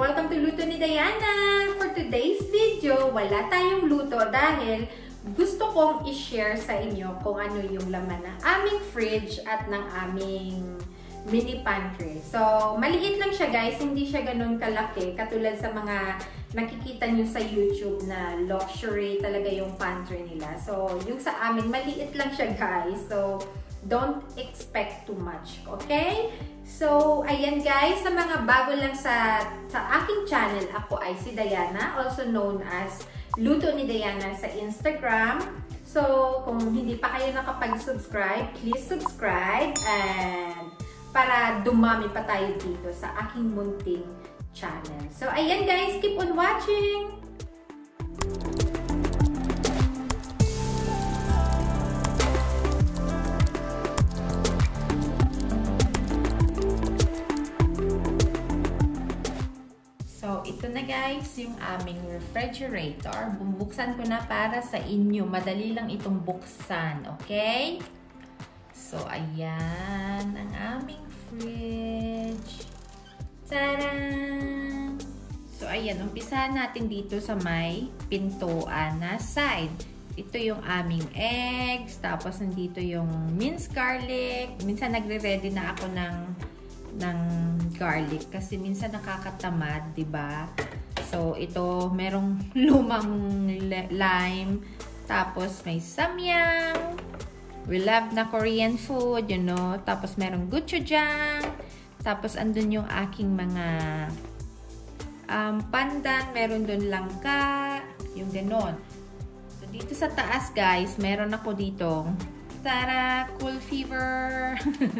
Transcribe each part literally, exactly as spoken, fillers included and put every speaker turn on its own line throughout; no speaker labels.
Welcome to Luto ni Diana! For today's video, wala tayong luto dahil gusto kong i-share sa inyo kung ano yung laman ng aming fridge at ng aming mini pantry. So, maliit lang siya guys, hindi siya ganun kalaki katulad sa mga nakikita nyo sa YouTube na luxury talaga yung pantry nila. So, yung sa amin, maliit lang siya guys. So, don't expect too much, okay? So, ayan guys, sa mga bago lang sa, sa aking channel, ako ay si Diana, also known as Luto ni Diana sa Instagram. So, kung hindi pa kayo nakapag-subscribe, please subscribe and para dumami pa tayo dito sa aking munting channel. So, ayan guys, keep on watching! So, ito na guys, yung aming refrigerator. Bubuksan ko na para sa inyo. Madali lang itong buksan, okay? So, ayan ang aming fridge. Tadaan! So, ayan, umpisahan natin dito sa may pintuan na side. Ito yung aming eggs, tapos nandito yung minced garlic. Minsan nagre-ready na ako ng ng garlic kasi minsan nakakatamad, 'di ba? So ito merong lumang lime, tapos may samyang. We love na Korean food, you know. Tapos merong gochujang. Tapos andun yung aking mga um, pandan, meron dun langka, yung ganon. So dito sa taas, guys, meron ako ditong tara, cool fever.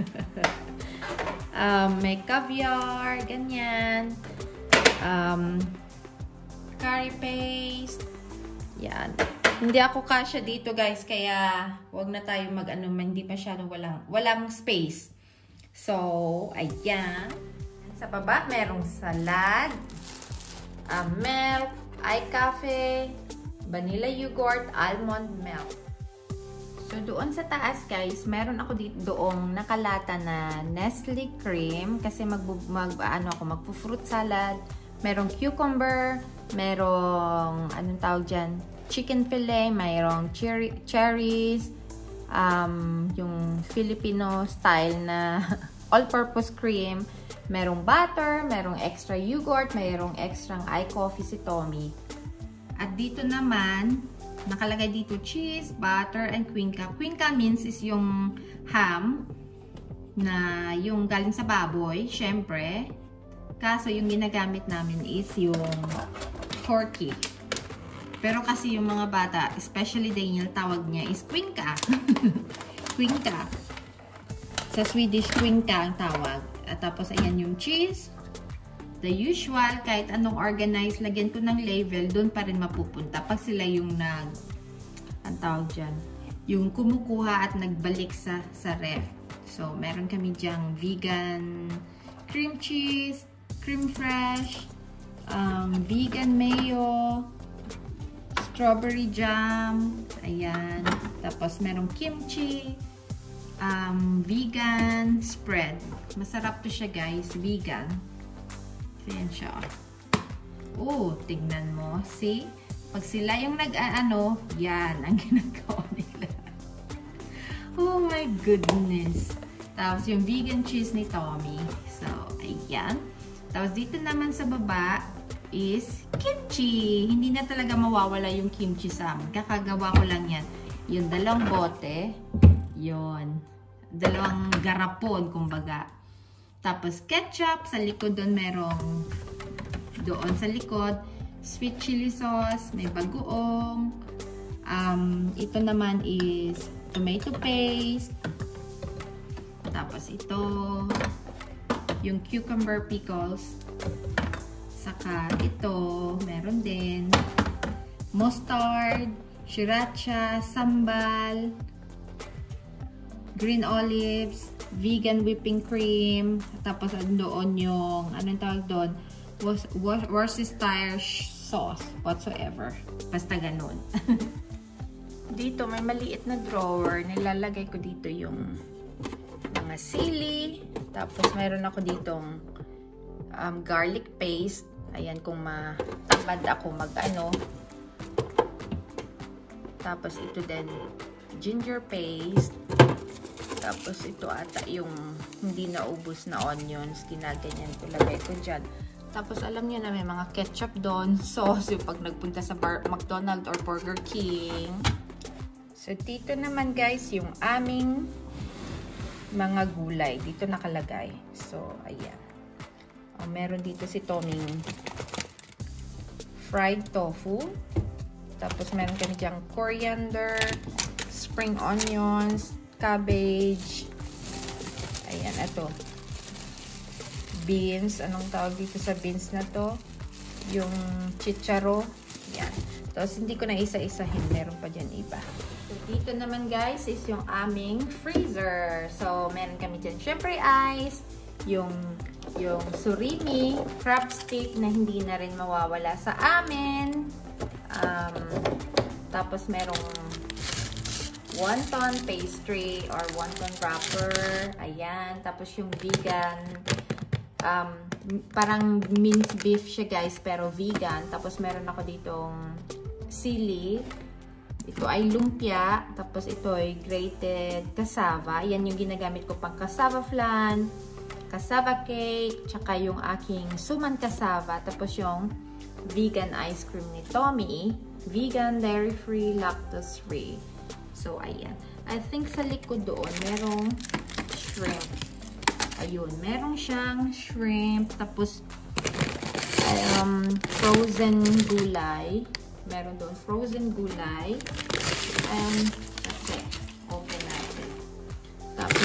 Um, may caviar, ganyan. Um, curry paste. Yan. Hindi ako kasya dito guys, kaya wag na tayo mag-ano, hindi masyadong walang, walang space. So, ayan. Sa baba, merong salad, um, milk, iCafe, vanilla yogurt, almond milk. So, doon sa taas, guys, meron ako dito doong nakalata na Nestle cream kasi mag, mag ano ako, magpo-fruit salad. Merong cucumber, merong, anong tawag dyan, chicken fillet, merong cherry, cherries, um, yung Filipino style na all-purpose cream, merong butter, merong extra yogurt, merong extra iCoffee si Tommy. At dito naman, nakalagay dito cheese, butter, and cuenca. Cuenca means is yung ham na yung galing sa baboy, syempre. Kaso yung ginagamit namin is yung turkey. Pero kasi yung mga bata, especially Daniel, tawag niya is cuenca. Cuenca. Sa Swedish, cuenca ang tawag. At tapos ayan yung cheese. The usual, kahit anong organized, lagyan ko ng label, doon pa rin mapupunta. Pag sila yung nag, ang tawag dyan, yung kumukuha at nagbalik sa, sa ref. So, meron kami dyang vegan cream cheese, cream fresh, um, vegan mayo, strawberry jam, ayan. Tapos, merong kimchi, um, vegan spread. Masarap to siya guys, vegan. Ayan siya. Oh, tingnan mo. See? Pag sila yung nag-ano, yan ang ginagawa nila. Oh my goodness. Tapos yung vegan cheese ni Tommy. So, ayan. Tapos dito naman sa baba is kimchi. Hindi na talaga mawawala yung kimchi sa amin. Kakagawa ko lang yan. Yung dalawang bote. Yun. Dalawang garapon, kumbaga. Tapos ketchup, sa likod doon merong, doon sa likod, sweet chili sauce, may bagoong. Um, ito naman is tomato paste. Tapos ito, yung cucumber pickles. Saka ito, meron din mustard, sriracha, sambal, green olives, vegan whipping cream, tapos doon yung, anong tawag doon, Worcestershire sauce, whatsoever. Basta ganun. Dito, may maliit na drawer. Nilalagay ko dito yung mga sili. Tapos, meron ako ditong um, garlic paste. Ayan, kung matamad ako mag-ano. Tapos ito din, ginger paste. Tapos ito ata yung hindi naubos na onions. Ginaganyan ko, lagay ko dyan. Tapos alam niyo na may mga ketchup doon. Sauce yung pag nagpunta sa bar, McDonald's or Burger King. So dito naman guys, yung aming mga gulay. Dito nakalagay. So, ayan. Oh, meron dito si Toming fried tofu. Tapos meron kami diyang coriander, spring onions, cabbage. Ayan, ito. Beans. Anong tawag dito sa beans na to? Yung chicharo. Ayan. Tapos hindi ko na isa-isahin. Meron pa dyan iba. So, dito naman guys is yung aming freezer. So, meron kami dyan syempre ice, yung yung surimi, crab stick na hindi na rin mawawala sa amin. Um, tapos merong wonton pastry or wonton wrapper. Ayan. Tapos yung vegan, um, parang minced beef siya guys, pero vegan. Tapos meron ako ditong sili. Ito ay lumpia. Tapos ito ay grated cassava. Yan yung ginagamit ko pang cassava flan, cassava cake, tsaka yung aking suman cassava. Tapos yung vegan ice cream ni Tommy. Vegan, dairy-free, lactose-free. So, ayan. I think sa likod doon, merong shrimp. Ayun, merong siyang shrimp. Tapos, um, frozen gulay. Meron doon frozen gulay. And, that's it. Open natin. Tapos,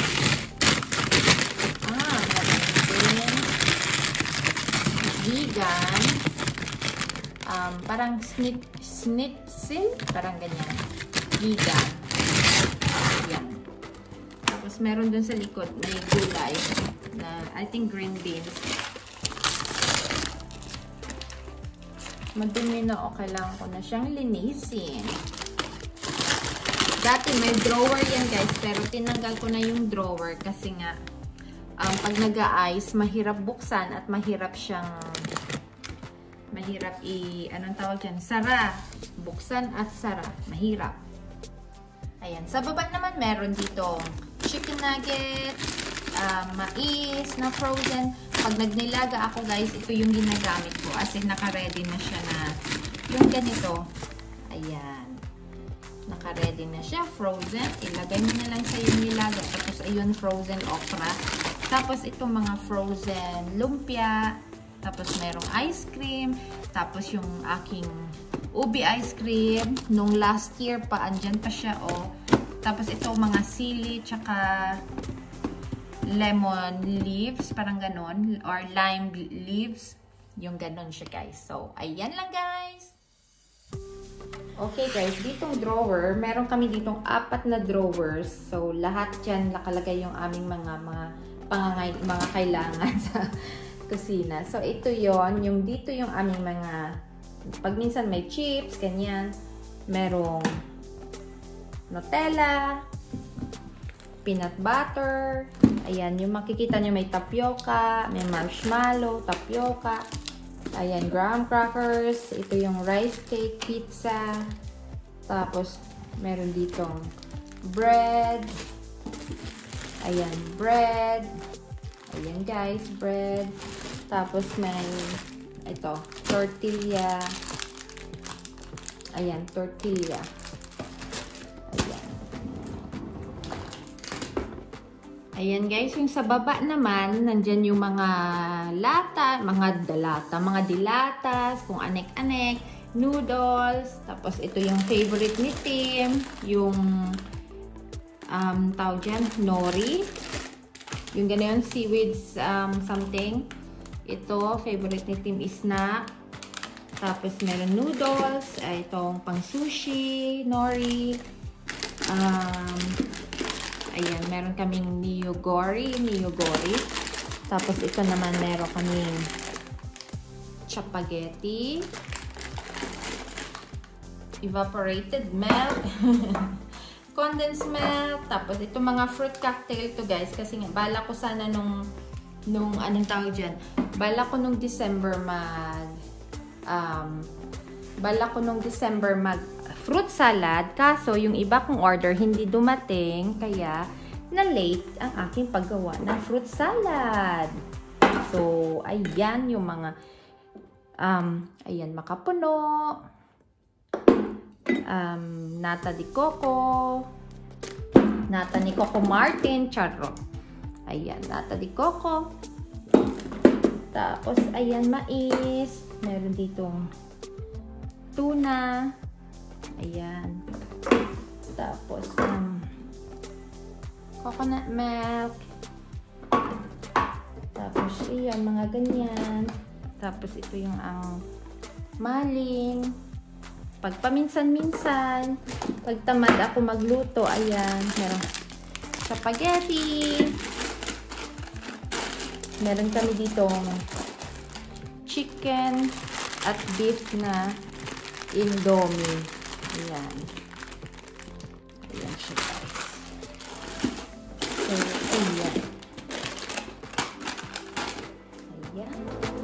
ah, meron din vegan. Um, parang snit, snitzel. Parang ganyan. Vegan. Yan. Tapos, meron dun sa likod may gulay na, I think, green beans. Madumi na o, kailangan ko na siyang linisin. Dati may drawer yan guys, pero tinanggal ko na yung drawer kasi nga, um, pag nag-a-ice, mahirap buksan at mahirap siyang, mahirap i, anong tawag dyan? Sara. Buksan at sara. Mahirap. Ayan. Sa baba naman, meron dito chicken nugget, uh, mais na frozen. Pag nagnilaga ako guys, ito yung ginagamit ko. As in, naka-ready na siya na yung ganito. Ayan. Naka-ready na siya. Frozen. Ilagay mo na lang sa yung nilaga. Tapos, ayun, frozen okra. Tapos, itong mga frozen lumpia. Tapos, merong ice cream. Tapos, yung aking ubi ice cream. Nung last year pa, andyan pa siya, oh. Tapos, itong mga sili, tsaka lemon leaves, parang ganon, or lime leaves, yung ganon siya guys. So, ayan lang guys. Okay guys, ditong drawer, meron kami ditong apat na drawers. So, lahat dyan nakalagay yung aming mga mga pangangay, mga kailangan sa kusina. So, ito yon, yung dito yung aming mga, pag minsan may chips, ganyan, merong Nutella, peanut butter. Ayan, yung makikita nyo may tapioca, may marshmallow, tapioca. Ayan, graham crackers. Ito yung rice cake pizza. Tapos, meron ditong bread. Ayan, bread. Ayan guys, bread. Tapos may, ito, tortilla. Ayan, tortilla. Ayan guys, yung sa baba naman, nandyan yung mga lata, mga dalata, mga dilatas, kung anek-anek, noodles, tapos ito yung favorite ni Tim, yung um, tawag dyan, nori, yung gano'n, seaweed um, something. Ito, favorite ni Tim is snack. Tapos meron noodles, ay itong pang sushi, nori, um, ayan, meron kaming niyogori, niyogori. Tapos ito naman meron kaming spaghetti, evaporated milk, condensed milk. Tapos ito mga fruit cocktail to guys. Kasi nga, bala ko sana nung nung anong tawag dyan, bala ko nung December mag, um, bala ko nung December mag fruit salad, kaso yung iba kong order hindi dumating, kaya na-late ang aking paggawa ng fruit salad. So, ayan yung mga, um, ayan, makapuno, um, nata di coco, nata ni Coco Martin, charro. Ayan, nata di coco. Tapos, ayan, mais. Meron ditong tuna. Ayan. Tapos, um, coconut milk. Tapos, iyan, mga ganyan. Tapos, ito yung ang maling. Pag paminsan-minsan, pag tamad ako magluto, ayan, meron spaghetti. Meron kami ditong chicken at beef na Indomie. Ayan. Ayan siya, guys. So, ayan. Ayan.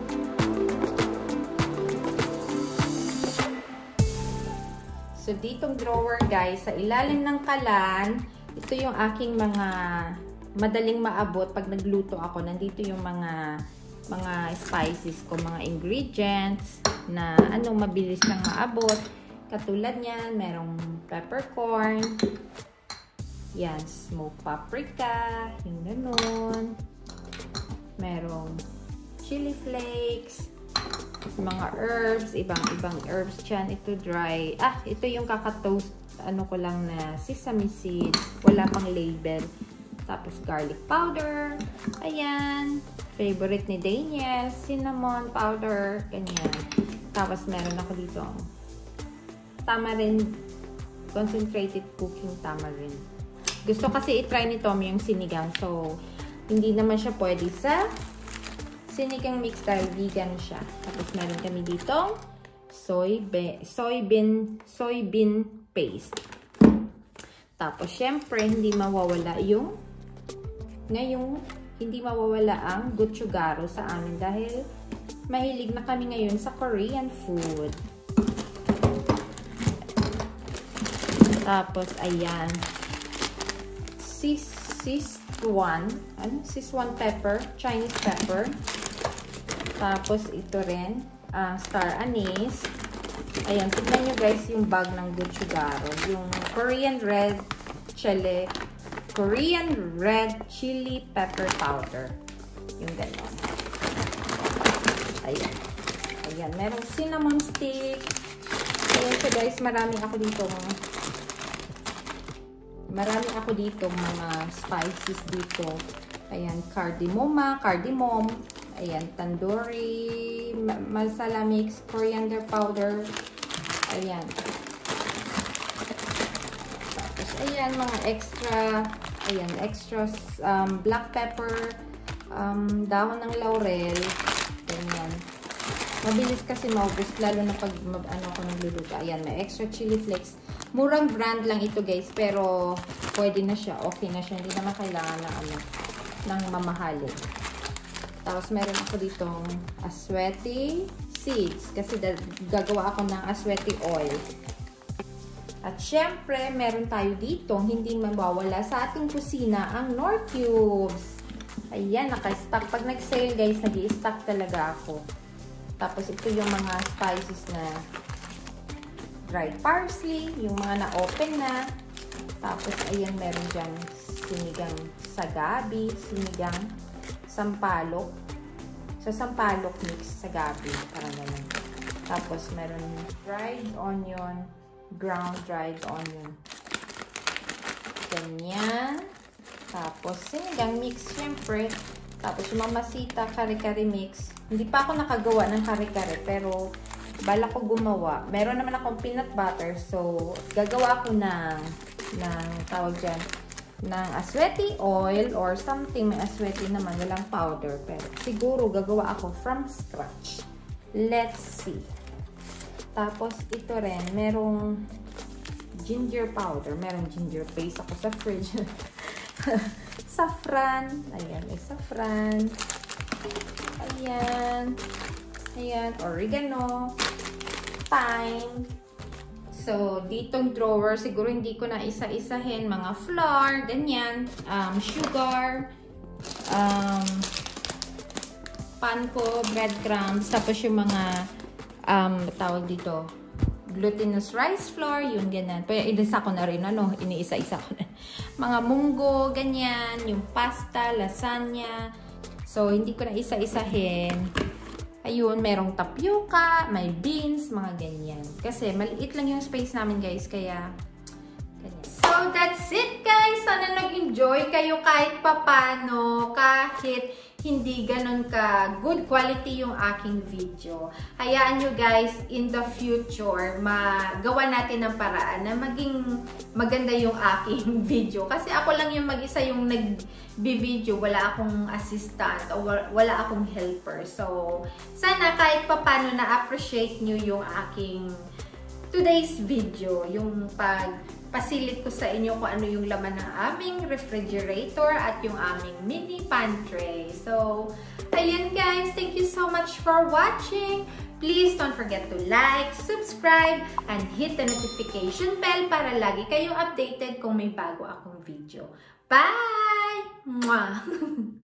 So, ditong drawer, guys, sa ilalim ng kalan, ito yung aking mga madaling maabot pag nagluto ako. Nandito yung mga mga spices ko, mga ingredients na anong mabilis lang maabot. Katulad niyan, merong peppercorn. Yan, smoked paprika, yung ganun. Merong chili flakes, mga herbs, ibang-ibang herbs dyan. Ito dry. Ah, ito yung kakatoast, ano ko lang na sesame seeds. Wala pang label. Tapos garlic powder. Ayan. Favorite ni Daniel. Cinnamon powder. Ganyan. Tapos meron ako dito tamarind. Concentrated cooking tamarind. Gusto kasi itry ni Tommy yung sinigang. So, hindi naman siya pwede sa sinigang mix dahil vegan siya. Tapos meron kami dito soy be, soybean, soybean paste. Tapos, syempre, hindi mawawala yung ngayong hindi mawawala ang gochujang sa amin dahil mahilig na kami ngayon sa Korean food. Tapos, ayan. Sis, Szechuan. Ano? Szechuan pepper. Chinese pepper. Tapos, ito rin. Uh, star anise. Ayan. Tignan nyo guys yung bag ng gochujang. Yung Korean red chili. Korean red chili pepper powder. Yung gano'n. Ayan. Ayan. Merong cinnamon stick. Ayan siya guys. Marami ako dito. Marami ako dito mga spices dito. Ayan. Cardamom. Cardamom. Ayan. Tandoori. Masala mix. Coriander powder. Ayan. Tapos ayan. Mga extra. Ayan. Extra um, black pepper. Um, dahon ng laurel. Ayan. Mabilis kasi maubos. Lalo na pag mag, ano ako nagluluto. Ayan. May extra chili flakes. Murang brand lang ito guys. Pero pwede na siya. Okay na siya. Hindi naman kailangan na ano, ng mamahalin. Tapos meron ako ditong asweti seeds. Kasi gagawa ako ng asweti oil. At syempre, meron tayo dito, hindi mawawala sa ating kusina, ang Knorr cubes. Ayan, naka-stock. Pag nag-sale guys, nag-i-stock talaga ako. Tapos ito yung mga spices na dried parsley, yung mga na-open na. Tapos ayan, meron dyan sinigang sa gabi, sinigang sampalok. Sa sampalok mix sa gabi, parang ganun. Tapos meron dried onion, ground dried onion. Ganyan. Tapos, sinigang mix, syempre. Tapos, yung mamasita, kare-kare mix. Hindi pa ako nakagawa ng kare-kare, pero bala ko gumawa. Meron naman akong peanut butter, so, gagawa ako ng, ng tawag dyan, ng asweti oil or something. May asweti naman, walang powder. Pero, siguro, gagawa ako from scratch. Let's see. Tapos, ito rin, merong ginger powder. Merong ginger paste ako sa fridge. Saffron. Ayan, may saffron. Ayan. Ayan, oregano, thyme. So, ditong drawer, siguro hindi ko na isa-isahin. Mga flour, ganyan. Um, sugar. Um, panko, breadcrumbs. Tapos yung mga, um, tawag dito, glutinous rice flour. Yun, ganyan. Pero inisa ko na rin, ano? Iniisa-isa ko na. Mga munggo, ganyan. Yung pasta, lasagna. So, hindi ko na isa-isahin. Ayun, merong tapioca, may beans, mga ganyan. Kasi maliit lang yung space namin, guys. Kaya, ganyan. So, that's it, guys. Sana nag-enjoy kayo kahit papano. Kahit hindi ganun ka good quality yung aking video. Hayaan nyo, guys, in the future, magawa natin ng paraan na maging maganda yung aking video. Kasi ako lang yung mag-isa yung nag-video. Wala akong assistant o wala akong helper. So, sana kahit papano na-appreciate nyo yung aking today's video. Yung pag pasilit ko sa inyo kung ano yung laman ng aming refrigerator at yung aming mini pantry. So, ayun guys, thank you so much for watching. Please don't forget to like, subscribe, and hit the notification bell para lagi kayong updated kung may bago akong video. Bye! Mwah!